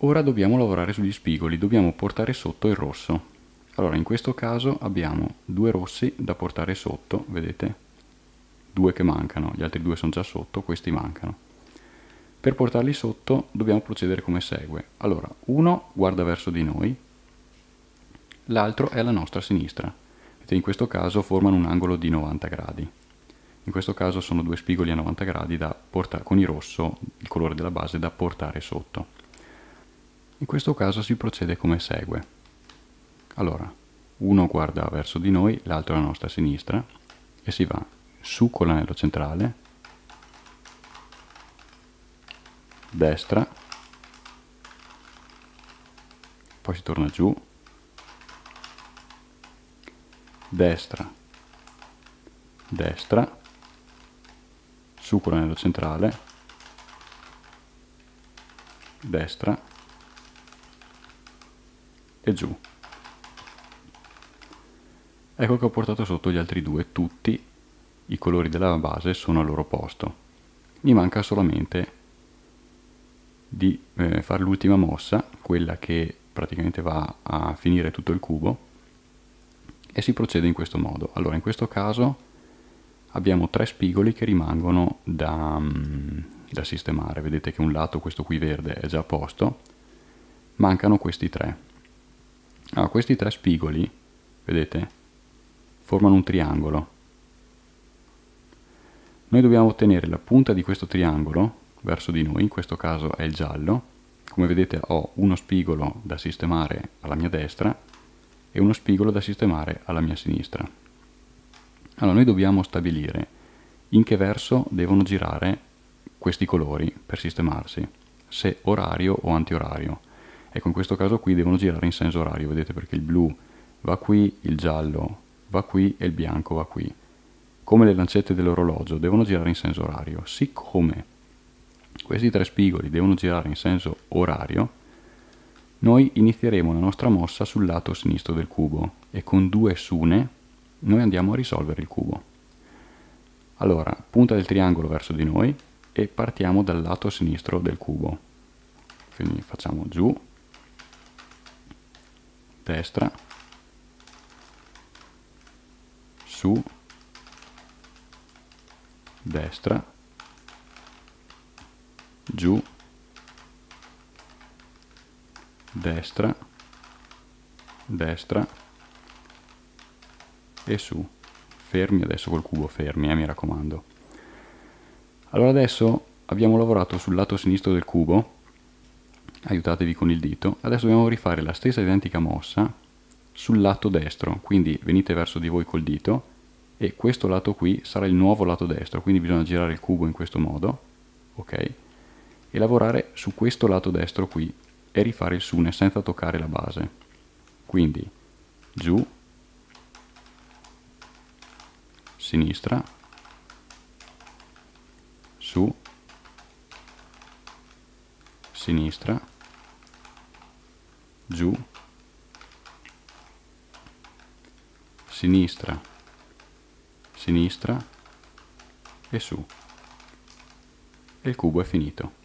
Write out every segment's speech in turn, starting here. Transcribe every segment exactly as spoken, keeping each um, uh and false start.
Ora dobbiamo lavorare sugli spigoli, dobbiamo portare sotto il rosso. Allora, in questo caso abbiamo due rossi da portare sotto, vedete? Due che mancano, gli altri due sono già sotto, questi mancano. Per portarli sotto dobbiamo procedere come segue. Allora, uno guarda verso di noi, l'altro è alla nostra sinistra. Vedete, in questo caso formano un angolo di novanta gradi. In questo caso sono due spigoli a novanta gradi da portare, con il rosso, il colore della base, da portare sotto. In questo caso si procede come segue. Allora, uno guarda verso di noi, l'altro alla nostra sinistra, e si va su con l'anello centrale, destra, poi si torna giù, destra, destra, su con l'anello centrale, destra e giù. Ecco che ho portato sotto gli altri due, tutti i colori della base sono al loro posto. Mi manca solamente di eh, fare l'ultima mossa, quella che praticamente va a finire tutto il cubo, e si procede in questo modo. Allora, in questo caso abbiamo tre spigoli che rimangono da, da sistemare. Vedete che un lato, questo qui verde, è già a posto, mancano questi tre. Allora, questi tre spigoli, vedete, formano un triangolo. Noi dobbiamo ottenere la punta di questo triangolo verso di noi, in questo caso è il giallo. Come vedete ho uno spigolo da sistemare alla mia destra e uno spigolo da sistemare alla mia sinistra. Allora noi dobbiamo stabilire in che verso devono girare questi colori per sistemarsi, se orario o antiorario. Ecco, in questo caso qui devono girare in senso orario, vedete, perché il blu va qui, il giallo va qui e il bianco va qui. Come le lancette dell'orologio devono girare in senso orario. Siccome questi tre spigoli devono girare in senso orario, noi inizieremo la nostra mossa sul lato sinistro del cubo e con due sune noi andiamo a risolvere il cubo. Allora, punta del triangolo verso di noi e partiamo dal lato sinistro del cubo. Quindi facciamo giù, destra, su, destra, giù, destra, destra e su. Fermi adesso col cubo, fermi, eh, mi raccomando. Allora adesso abbiamo lavorato sul lato sinistro del cubo, aiutatevi con il dito, adesso dobbiamo rifare la stessa identica mossa sul lato destro, quindi venite verso di voi col dito e questo lato qui sarà il nuovo lato destro, quindi bisogna girare il cubo in questo modo, ok? E lavorare su questo lato destro qui e rifare il sune senza toccare la base. Quindi giù, sinistra, su, sinistra, giù, sinistra, sinistra e su. E il cubo è finito.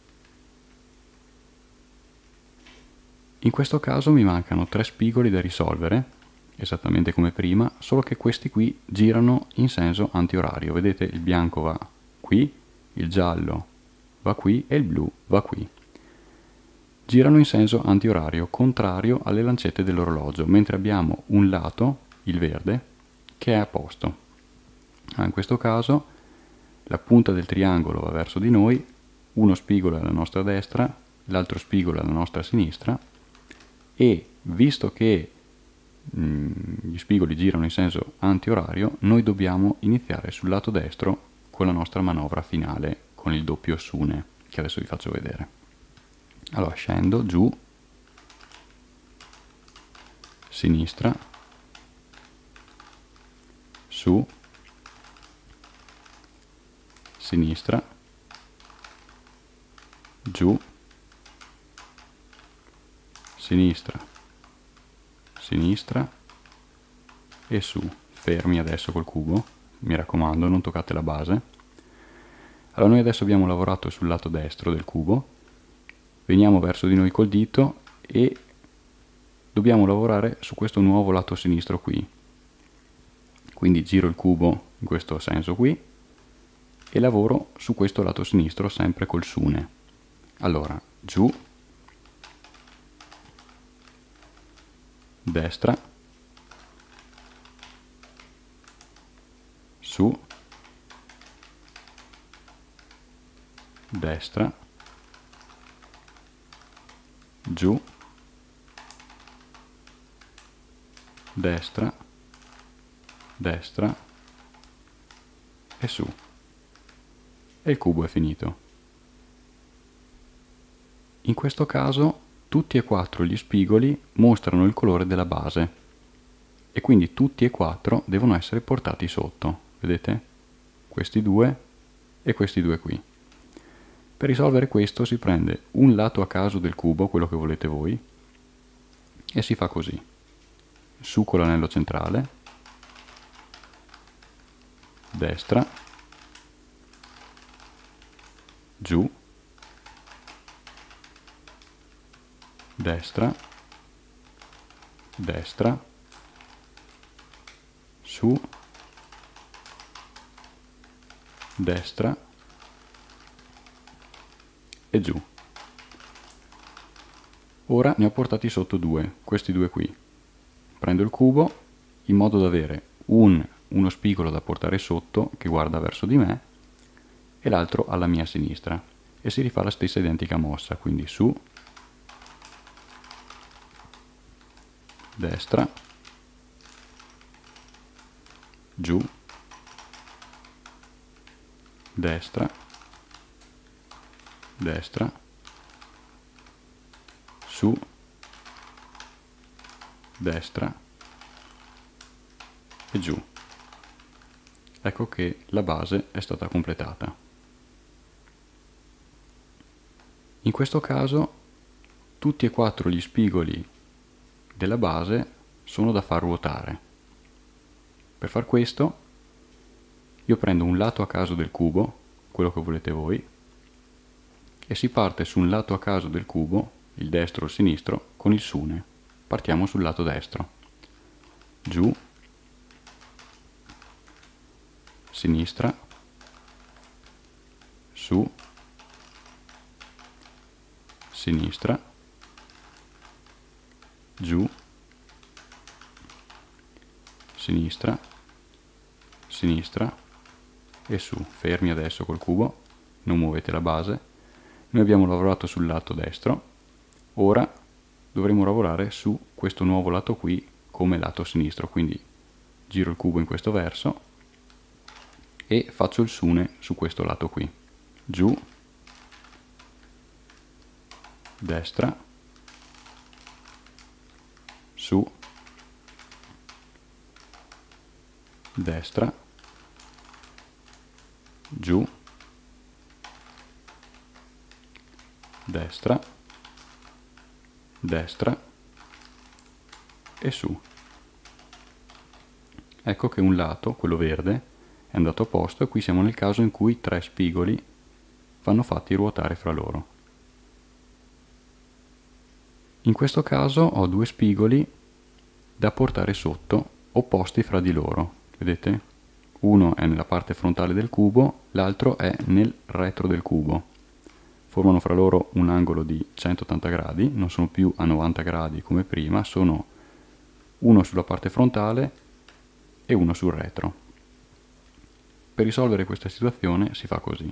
In questo caso mi mancano tre spigoli da risolvere, esattamente come prima, solo che questi qui girano in senso antiorario. Vedete, il bianco va qui, il giallo va qui e il blu va qui. Girano in senso antiorario, contrario alle lancette dell'orologio, mentre abbiamo un lato, il verde, che è a posto. Ah, in questo caso la punta del triangolo va verso di noi, uno spigolo alla nostra destra, l'altro spigolo alla nostra sinistra, e visto che mh, gli spigoli girano in senso antiorario, noi dobbiamo iniziare sul lato destro con la nostra manovra finale con il doppio sune, che adesso vi faccio vedere. Allora scendo giù, sinistra, su, sinistra, giù, sinistra, sinistra e su. Fermi adesso col cubo, mi raccomando, non toccate la base. Allora noi adesso abbiamo lavorato sul lato destro del cubo veniamo verso di noi col dito e dobbiamo lavorare su questo nuovo lato sinistro qui. Quindi giro il cubo in questo senso qui e lavoro su questo lato sinistro sempre col Sune. Allora, giù, destra, su, destra, giù, destra, destra e su. E il cubo è finito. In questo caso tutti e quattro gli spigoli mostrano il colore della base e quindi tutti e quattro devono essere portati sotto. Vedete? Questi due e questi due qui. Per risolvere questo si prende un lato a caso del cubo, quello che volete voi, e si fa così. Su con l'anello centrale, destra, giù, destra, destra, su, destra e giù. Ora ne ho portati sotto due, questi due qui. Prendo il cubo in modo da avere un, uno spigolo da portare sotto che guarda verso di me e l'altro alla mia sinistra e si rifà la stessa identica mossa, quindi su, destra, giù, destra, destra, su, destra e giù. Ecco che la base è stata completata. In questo caso tutti e quattro gli spigoli della base sono da far ruotare. Per far questo io prendo un lato a caso del cubo, quello che volete voi, e si parte su un lato a caso del cubo, il destro o il sinistro, con il Sune. Partiamo sul lato destro. Giù, sinistra, su, sinistra, giù, sinistra, sinistra e su. Fermi adesso col cubo, non muovete la base. Noi abbiamo lavorato sul lato destro, ora dovremo lavorare su questo nuovo lato qui come lato sinistro, quindi giro il cubo in questo verso e faccio il Sune su questo lato qui. Giù, destra, su, destra, giù, destra, destra e su. Ecco che un lato, quello verde, è andato a posto e qui siamo nel caso in cui tre spigoli vanno fatti ruotare fra loro. In questo caso ho due spigoli da portare sotto, opposti fra di loro, vedete? Uno è nella parte frontale del cubo, l'altro è nel retro del cubo. Formano fra loro un angolo di centottanta gradi, non sono più a novanta gradi come prima, sono uno sulla parte frontale e uno sul retro. Per risolvere questa situazione si fa così.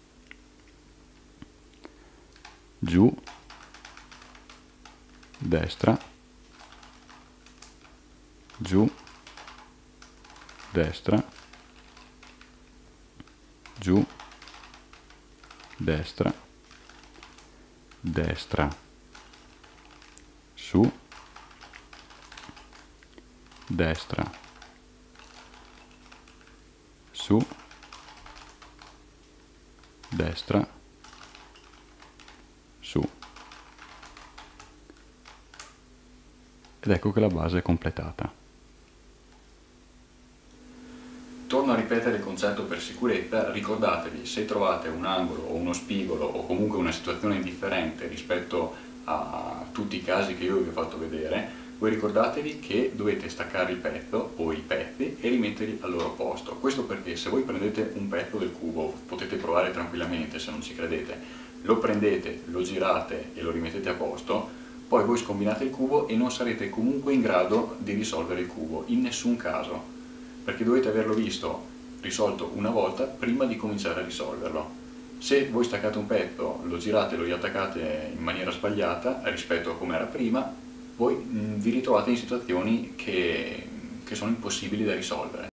Giù, destra, giù, destra, giù, destra, destra, su, destra, su, destra, su. Ed ecco che la base è completata. Torno a ripetere il concetto per sicurezza, ricordatevi, se trovate un angolo o uno spigolo o comunque una situazione differente rispetto a tutti i casi che io vi ho fatto vedere, voi ricordatevi che dovete staccare il pezzo o i pezzi e rimetterli al loro posto. Questo perché se voi prendete un pezzo del cubo, potete provare tranquillamente se non ci credete, lo prendete, lo girate e lo rimettete a posto, poi voi scombinate il cubo e non sarete comunque in grado di risolvere il cubo, in nessun caso, perché dovete averlo visto risolto una volta prima di cominciare a risolverlo. Se voi staccate un pezzo, lo girate e lo riattaccate in maniera sbagliata rispetto a come era prima, voi vi ritrovate in situazioni che, che sono impossibili da risolvere.